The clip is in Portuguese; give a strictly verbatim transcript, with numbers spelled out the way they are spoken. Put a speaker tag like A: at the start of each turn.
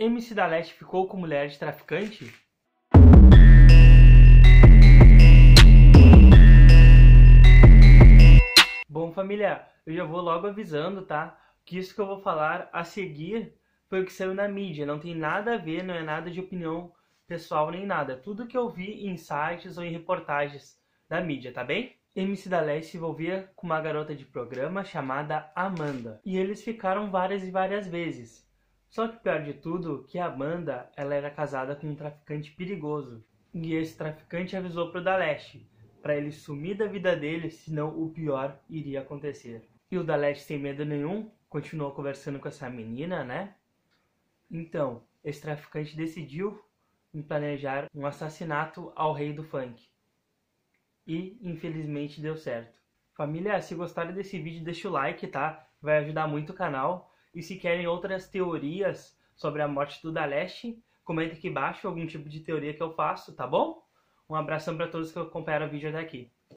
A: M C da Leste ficou com mulher de traficante? Bom, família, eu já vou logo avisando, tá? Que isso que eu vou falar a seguir foi o que saiu na mídia. Não tem nada a ver, não é nada de opinião pessoal nem nada. Tudo que eu vi em sites ou em reportagens da mídia, tá bem? M C da Leste se envolvia com uma garota de programa chamada Amanda. E eles ficaram várias e várias vezes. Só que o pior de tudo, que a Amanda, ela era casada com um traficante perigoso. E esse traficante avisou pro da Leste, para ele sumir da vida dele, senão o pior iria acontecer. E o da Leste, sem medo nenhum, continuou conversando com essa menina, né? Então, esse traficante decidiu planejar um assassinato ao rei do funk. E, infelizmente, deu certo. Família, se gostaram desse vídeo, deixa o like, tá? Vai ajudar muito o canal. E se querem outras teorias sobre a morte do da Leste, comenta aqui embaixo algum tipo de teoria que eu faço, tá bom? Um abração para todos que acompanharam o vídeo até aqui.